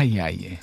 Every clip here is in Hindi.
आइए आइए।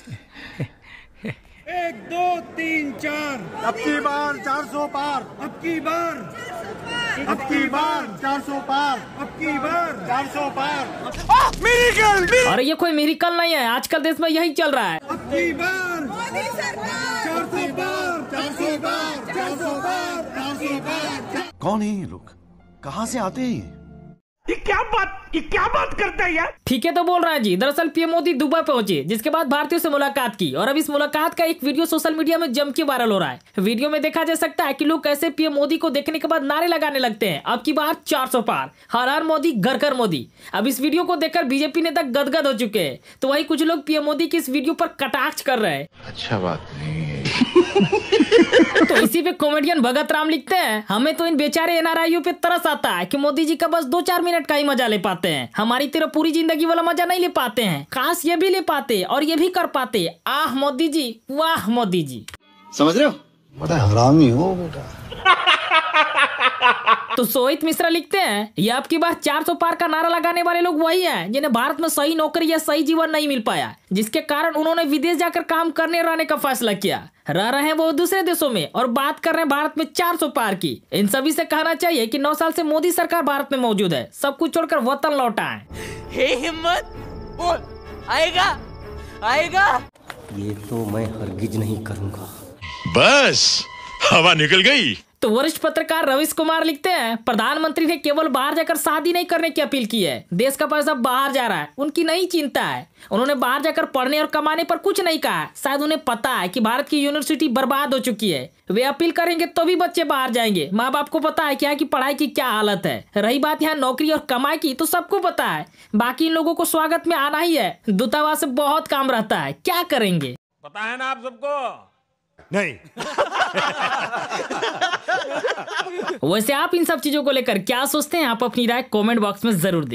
1 2 3 4 अब की बार 400 पार, अब की बार, अब की बार 400 पार, अब की बार 400 पार। और ये कोई मिरेकल नहीं है, आजकल देश में यही चल रहा है। अब की बार मोदी सरकार 400 पार, 400 पार, 400 पार, 400 पार। कौन है ये लोग, कहाँ से आते हैं ये क्या बात करता है यार। ठीक है तो बोल रहा है जी। दरअसल पीएम मोदी दुबई पहुंचे, जिसके बाद भारतीयों से मुलाकात की और अब इस मुलाकात का एक वीडियो सोशल मीडिया में जम के वायरल हो रहा है। वीडियो में देखा जा सकता है कि लोग कैसे पीएम मोदी को देखने के बाद नारे लगाने लगते हैं, अब की बार 400 पार, हर हर मोदी घर घर मोदी। अब इस वीडियो को देखकर बीजेपी नेता गदगद हो चुके हैं, तो वही कुछ लोग पीएम मोदी की इस वीडियो पर कटाक्ष कर रहे हैं। अच्छा बात नहीं है। तो इसी पे कॉमेडियन भगत राम लिखते हैं, हमें तो इन बेचारे एनआरआईओ पे तरस आता है कि मोदी जी का बस 2-4 मिनट का ही मजा ले पाते हैं, हमारी तरह पूरी जिंदगी वाला मजा नहीं ले पाते हैं। काश ये भी ले पाते और ये भी कर पाते। आह मोदी जी, वाह मोदी जी। समझ रहे हो, बड़ा हरामी हो बेटा। तो सोहित मिश्रा लिखते हैं, ये अब की बार 400 पार का नारा लगाने वाले लोग वही हैं जिन्हें भारत में सही नौकरी या सही जीवन नहीं मिल पाया, जिसके कारण उन्होंने विदेश जाकर काम करने और रहने का फैसला किया। रह रहे हैं वो दूसरे देशों में और बात कर रहे हैं भारत में 400 पार की। इन सभी से कहना चाहिए कि 9 साल से मोदी सरकार भारत में मौजूद है, सब कुछ छोड़कर वतन लौटा है। हे हिम्मत बोल, आएगा आएगा। ये तो मैं हरगिज नहीं करूंगा। बस हवा निकल गई। तो वरिष्ठ पत्रकार रवीश कुमार लिखते हैं, प्रधानमंत्री ने केवल बाहर जाकर शादी नहीं करने की अपील की है, देश का पैसा बाहर जा रहा है, उनकी नहीं चिंता है। उन्होंने बाहर जाकर पढ़ने और कमाने पर कुछ नहीं कहा, शायद उन्हें पता है कि भारत की यूनिवर्सिटी बर्बाद हो चुकी है। वे अपील करेंगे तो भी बच्चे बाहर जाएंगे। माँ बाप को पता है क्या कि पढ़ाई की क्या हालत है। रही बात यहाँ नौकरी और कमाई की, तो सबको पता है। बाकी इन लोगों को स्वागत में आना ही है, दूतावास से बहुत काम रहता है, क्या करेंगे पता है ना आप सबको? नहीं। वैसे आप इन सब चीजों को लेकर क्या सोचते हैं, आप अपनी राय कमेंट बॉक्स में जरूर दें।